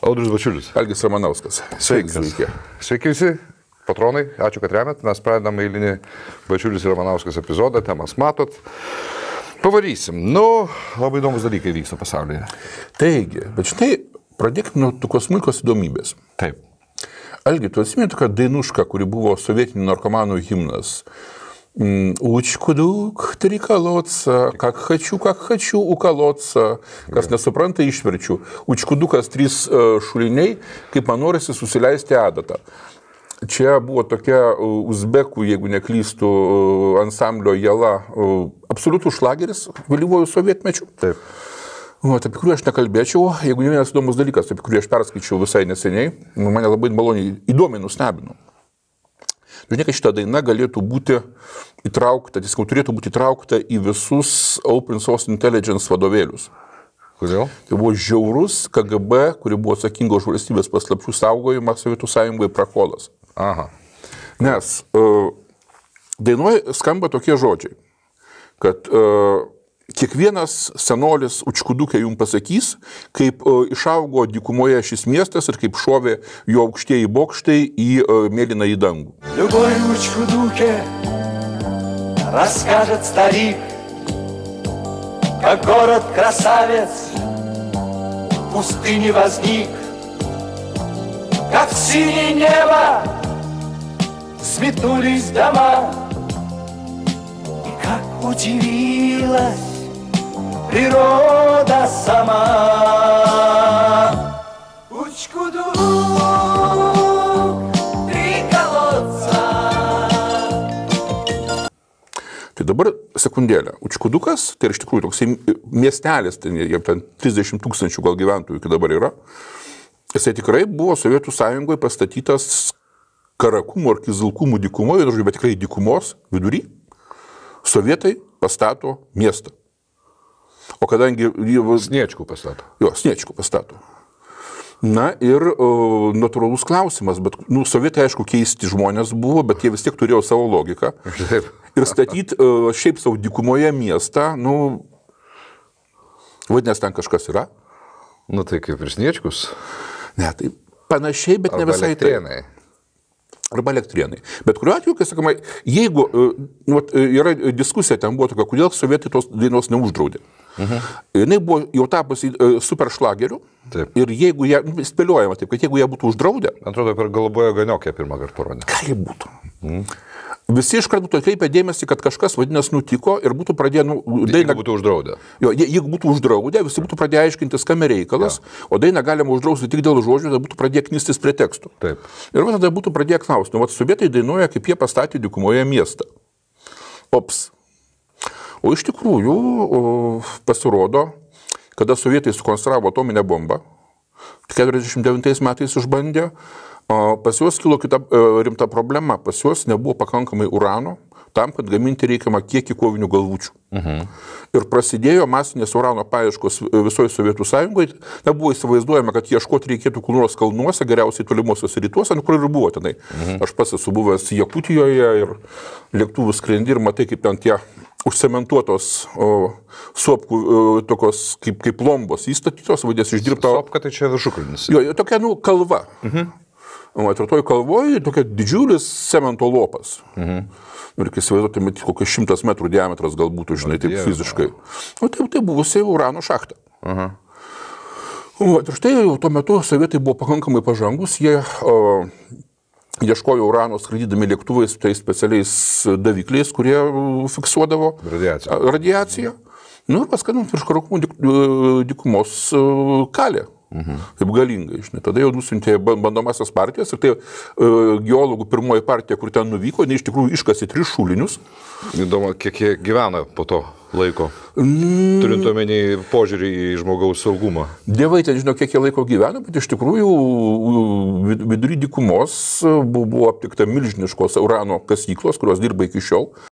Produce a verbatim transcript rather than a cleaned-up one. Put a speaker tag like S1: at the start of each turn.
S1: Audrius Bačiulis.
S2: Algis Ramanauskas. Sveiki.
S1: Sveiki. Sveiki visi, patronai, ačiū, kad remiat. Mes pradedame eilinį Bačiulis ir Ramanauskas epizodą, temas matot. Pavarysim. Nu, labai įdomus dalykai vyksta pasaulyje.
S2: Taigi, bet štai pradėkime nuo tokios smulkios įdomybės.
S1: Taip.
S2: Algi, tu atsimeni tokią dainušką, kuri buvo sovietinių narkomanų himnas. Учкудук, три колодца, как хочу, как хочу уколоться. Kas nesupranta, išverčiu. Učkudukas trys šuliniai, kaip man norisi susileisti adatą. Čia buvo tokia uzbekų, jeigu neklystu, ansamblio Jala, absoliutų šlageris vėlyvojų sovietmečių.
S1: Taip.
S2: O, apie kurį aš nekalbėčiau, jeigu ne vienas įdomus dalykas, apie kurį aš perskaičiau visai neseniai, mane labai maloniai įdomiai nustebino. Žinai, kad šita daina galėtų būti įtraukta, tiesiog turėtų būti įtraukta į visus Open Source Intelligence vadovėlius.
S1: Kodėl?
S2: Tai buvo žiaurus K G B, kuri buvo atsakinga už valstybės paslapčių saugojimą Sovietų Sąjungoje prakolas.
S1: Aha.
S2: Nes uh, dainoje skamba tokie žodžiai, kad uh, kiekvienas senolis Učkudukė jums pasakys, kaip uh, išaugo dykumoje šis miestas ir kaip šovė jo aukštieji bokštai į uh, mėlyną į dangų.
S3: Любой Учкудуке расскажет старик, как город-красавец в пустыне возник, как в синее небо взметнулись дома, и как удивилась природа сама. Учкудук, три колодца.
S2: Tai dabar sekundėlę. Učkudukas, tai iš tikrųjų toks miestelis, tai jie ten trisdešimt tūkstančių gal gyventojų iki dabar yra. Jisai tikrai buvo Sovietų Sąjungoje pastatytas Karakumų ar Kizilkumų dykumoje, bet tikrai dykumos vidury. Sovietai pastato miestą. O kadangi...
S1: Sniečkų pastato.
S2: Jo, Sniečkų pastato. Na ir o, natūralus klausimas, bet, nu, sovietai aišku keisti žmonės buvo, bet jie vis tiek turėjo savo logiką.
S1: Taip.
S2: Ir statyti o, šiaip savo dykumoje miestą, nu, vadinės ten kažkas yra.
S1: Nu tai kaip ir Sniečkus.
S2: Ne, tai panašiai, bet
S1: Arba
S2: ne visai
S1: Elektrėnai.
S2: tai. Arba Elektrėnai. Bet kuriuo atveju, kai sakoma, jeigu nu, yra diskusija, ten buvo tokia, kodėl sovietai tos dainos neuždraudė. Mhm. Jinai buvo jau tapusi super šlageriu.
S1: Taip.
S2: Ir jeigu jie, nu, spėliojama taip, kad jeigu jie būtų uždraudę...
S1: Atrodo, per Golubojo Ganiokę pirmą kartą parodė.
S2: Gali būtų. Mhm. Visi iškart būtų atkreipę dėmesį, kad kažkas vadinasi nutiko ir būtų pradėję... Nu, dainą...
S1: Jeigu būtų uždraudę.
S2: Jo, jeigu būtų uždraudę, visi būtų pradėję aiškintis, kam reikalas, ja. O dainą galima uždrausti tik dėl žodžių, tada būtų pradėję knistis prie tekstų.
S1: Taip.
S2: Ir va, tada būtų pradėję klausti, nu, va, sovietai dainuoja, kaip jie pastatė dykumoje miestą. Ops. O iš tikrųjų o, pasirodo, kada sovietai sukonstravo atominę bombą, keturiasdešimt devintais metais išbandė, pas juos kilo kita rimta problema, pas juos nebuvo pakankamai urano tam, kad gaminti reikiamą kiekį kovinių galvučių. Mhm. Ir prasidėjo masinės urano paieškos visoje Sovietų Sąjungoje, nebuvo įsivaizduojama, kad ieškoti reikėtų kur nors kalnuose, geriausiai tolimuosiuose rytuose, nu, kur ir buvo tenai. Mhm. Aš pats esu buvęs Jakutijoje ir lėktuvų skrendi ir matai, kaip ten tie užcementuotos o, suopkų o, tokios kaip, kaip lombos įstatytos, vadės išdirbta...
S1: Suopka tai čia viršukalnis.
S2: Jo, tokia, nu, kalva. Mhm. O toj kalvoje tokia didžiulis cemento lopas. Mhm. Ir kai įsivaizduoti, matyti, kokias šimtas metrų diametras gal būtų, žinai, taip
S1: Dieve.
S2: Fiziškai. O taip, tai buvusi urano šachta.
S1: Aha.
S2: O, ir štai jau tuo metu sovietai buvo pakankamai pažangus, jie o, ieškojo urano skraidydami lėktuvais, tai specialiais davikliais, kurie fiksuodavo
S1: radiaciją.
S2: radiaciją. Nu ir paskatino virš Karakumų dyk, dykumos kalė. Mhm. Taip galingai, žinai. Tada jau nusiuntė bandomasias partijas ir tai uh, geologų pirmoji partija, kur ten nuvyko, ne iš tikrųjų iškasė tris šulinius.
S1: Įdomu, kiek jie gyvena po to laiko, mm. turint omeny požiūrį į žmogaus saugumą.
S2: Dievai ten žino, kiek jie laiko gyvena, bet iš tikrųjų vidury dykumos buvo aptikta milžiniškos urano kasyklos, kurios dirba iki šiol.